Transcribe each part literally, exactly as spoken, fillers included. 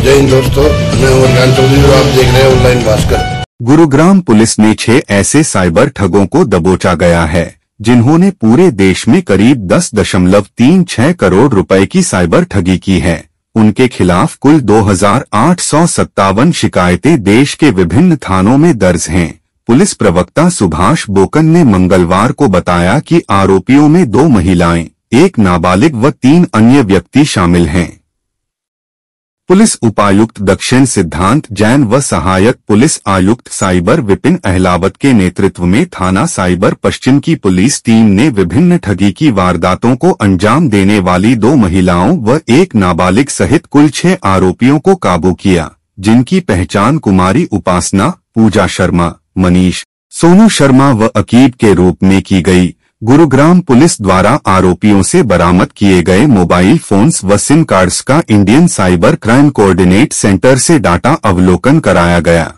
जय हिंद दोस्तों, मैं उमरखान चौधरी और आप देख रहे हैं ऑनलाइन भास्कर। गुरुग्राम पुलिस ने छह ऐसे साइबर ठगों को दबोचा गया है जिन्होंने पूरे देश में करीब दस दशमलव तीन छह करोड़ रुपए की साइबर ठगी की है। उनके खिलाफ कुल दो हजार आठ सौ सत्तावन शिकायतें देश के विभिन्न थानों में दर्ज हैं। पुलिस प्रवक्ता सुभाष बोकन ने मंगलवार को बताया कि आरोपियों में दो महिलाएं, एक नाबालिग व तीन अन्य व्यक्ति शामिल हैं। पुलिस उपायुक्त दक्षिण सिद्धांत जैन व सहायक पुलिस आयुक्त साइबर विपिन अहलावत के नेतृत्व में थाना साइबर पश्चिम की पुलिस टीम ने विभिन्न ठगी की वारदातों को अंजाम देने वाली दो महिलाओं व एक नाबालिग सहित कुल छह आरोपियों को काबू किया, जिनकी पहचान कुमारी उपासना, पूजा शर्मा, मनीष, सोनू शर्मा व अकीब के रूप में की गई। गुरुग्राम पुलिस द्वारा आरोपियों से बरामद किए गए मोबाइल फोन्स व सिम कार्ड्स का Indian cyber crime coordinate centre से डाटा अवलोकन कराया गया।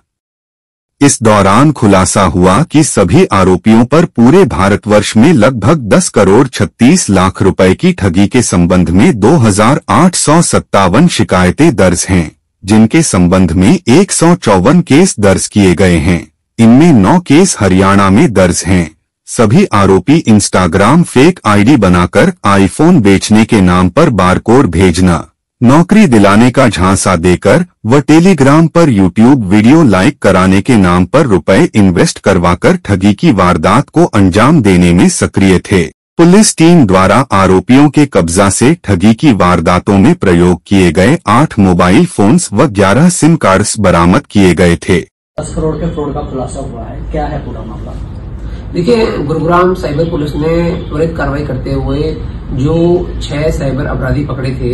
इस दौरान खुलासा हुआ कि सभी आरोपियों पर पूरे भारतवर्ष में लगभग दस करोड़ छत्तीस लाख रुपए की ठगी के संबंध में दो हजार आठ सौ सत्तावन शिकायतें दर्ज हैं, जिनके संबंध में एक सौ चौवन केस दर्ज किए गए हैं। इनमें नौ केस हरियाणा में दर्ज हैं। सभी आरोपी इंस्टाग्राम फेक आईडी बनाकर आईफोन बेचने के नाम पर बारकोड भेजना, नौकरी दिलाने का झांसा देकर व टेलीग्राम पर यूट्यूब वीडियो लाइक कराने के नाम पर रुपए इन्वेस्ट करवाकर ठगी की वारदात को अंजाम देने में सक्रिय थे। पुलिस टीम द्वारा आरोपियों के कब्जा से ठगी की वारदातों में प्रयोग किए गए आठ मोबाइल फोन्स व ग्यारह सिम कार्ड्स बरामद किए गए थे। दस करोड़ के फ्रॉड का खुलासा हुआ है, क्या है पूरा मामला? देखिए, गुरुग्राम साइबर पुलिस ने त्वरित कार्रवाई करते हुए जो छह साइबर अपराधी पकड़े थे,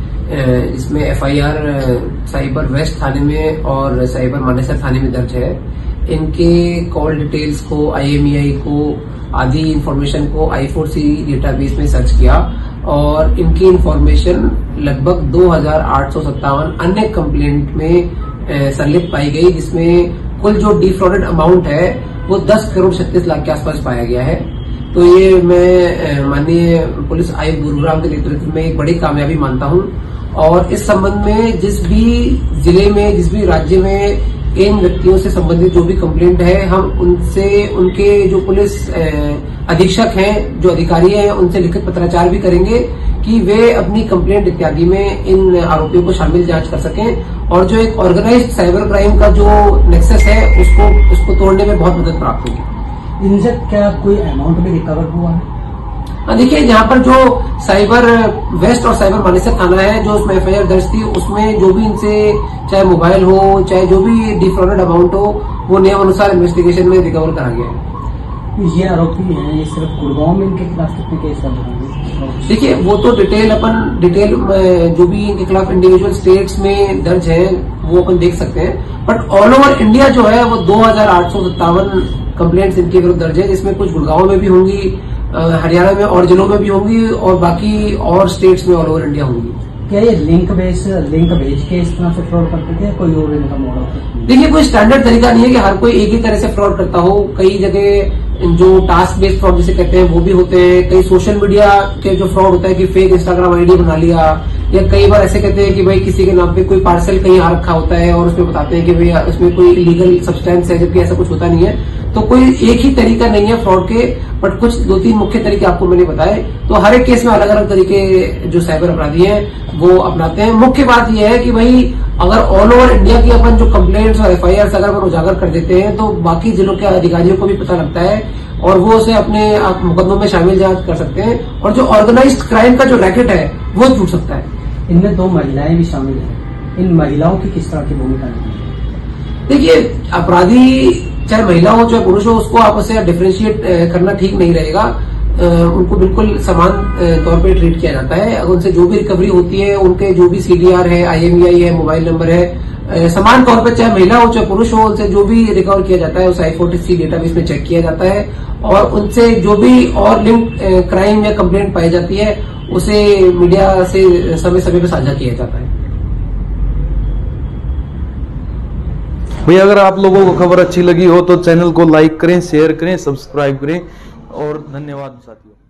इसमें एफआईआर साइबर वेस्ट थाने में और साइबर मानेसर थाने में दर्ज है। इनके कॉल डिटेल्स को, आईएमईआई को, आदि इंफॉर्मेशन को आई फोर सी डेटाबेस में सर्च किया और इनकी इंफॉर्मेशन लगभग दो हजार आठ सौ सत्तावन अन्य कंप्लेंट में संलिप्त पाई गई, जिसमें कुल जो डिफ्रॉडेड अमाउंट है वो दस करोड़ छत्तीस लाख के आसपास पाया गया है। तो ये मैं माननीय पुलिस आयुक्त गुरुग्राम के नेतृत्व में एक बड़ी कामयाबी मानता हूं और इस संबंध में जिस भी जिले में, जिस भी राज्य में इन व्यक्तियों से संबंधित जो भी कंप्लेंट है, हम उनसे, उनके जो पुलिस अधीक्षक हैं, जो अधिकारी हैं, उनसे लिखित पत्राचार भी करेंगे कि वे अपनी कंप्लेंट इत्यादि में इन आरोपियों को शामिल जांच कर सकें और जो एक ऑर्गेनाइज्ड साइबर क्राइम का जो नेक्सस है उसको उसको तोड़ने में बहुत मदद प्राप्त होगी। इनसे क्या कोई अमाउंट भी रिकवर हुआ है? देखिए, यहाँ पर जो साइबर वेस्ट और साइबर मानेसर थाना है, जो उसमें एफआईआर दर्ज थी, उसमें जो भी इनसे चाहे मोबाइल हो, चाहे जो भी डिफ्रॉडेड अमाउंट हो, वो नियम अनुसार इन्वेस्टिगेशन में रिकवर करा गया है। ये आरोपी हैं, ये सिर्फ गुड़गांव में इनके खिलाफ कितने केस दर्ज होंगे? देखिए, वो तो डिटेल अपन डिटेल जो भी इनके खिलाफ इंडिविजुअल स्टेट्स में दर्ज है वो अपन देख सकते हैं, बट ऑल ओवर इंडिया जो है वो दो हजार आठ सौ सत्तावन कम्प्लेन्ट्स इनके विरुद्ध दर्ज है, जिसमें कुछ गुड़गांव में भी होंगी, हरियाणा में और जिलों में भी होंगी और बाकी और स्टेट्स में ऑल ओवर इंडिया होंगी। क्या ये लिंक बेस लिंक भेज के इस तरह से फ्रॉड करते थे, कोई और इनका मॉडल? देखिए, कोई स्टैंडर्ड तरीका नहीं है कि हर कोई एक ही तरह से फ्रॉड करता हो। कई जगह जो टास्क बेस्ड फ्रॉड जिसे कहते हैं वो भी होते हैं। कई सोशल मीडिया के जो फ्रॉड होता है कि फेक इंस्टाग्राम आईडी बना लिया, या कई बार ऐसे कहते हैं कि भाई किसी के नाम पे कोई पार्सल कहीं आ रखा होता है और उसमें बताते हैं कि भाई उसमें कोई इलीगल सब्सटेंस है, जबकि ऐसा कुछ होता नहीं है। तो कोई एक ही तरीका नहीं है फ्रॉड के, बट कुछ दो तीन मुख्य तरीके आपको मैंने बताए। तो हर एक केस में अलग अलग तरीके जो साइबर अपराधी हैं वो अपनाते हैं। मुख्य बात यह है कि भाई अगर ऑल ओवर इंडिया की अपन जो कंप्लेंट्स और एफआईआर अगर अपन उजागर कर देते हैं तो बाकी जिलों के अधिकारियों को भी पता लगता है और वो उसे अपने मुकदमों में शामिल जांच कर सकते हैं और जो ऑर्गेनाइज्ड क्राइम का जो रैकेट है वो टूट सकता है। इनमें दो महिलाएं भी शामिल हैं, इन महिलाओं की किस तरह की भूमिका है? देखिए, अपराधी चाहे महिला हो चाहे पुरुष हो, उसको आपस से डिफरेंशिएट करना ठीक नहीं रहेगा। उनको बिल्कुल समान तौर पे ट्रीट किया जाता है। अगर उनसे जो भी रिकवरी होती है, उनके जो भी सीडीआर है, आईएमईआई है, मोबाइल नंबर है, समान तौर पे चाहे महिला हो चाहे पुरुष हो, उनसे जो भी रिकवर किया जाता है उस आई फोर सी डेटाबेस में चेक किया जाता है और उनसे जो भी और लिंक क्राइम या कंप्लेंट पाई जाती है उसे मीडिया से समय समय पर साझा किया जाता है। भैया, अगर आप लोगों को खबर अच्छी लगी हो तो चैनल को लाइक करें, शेयर करें, सब्सक्राइब करें और धन्यवाद साथियों।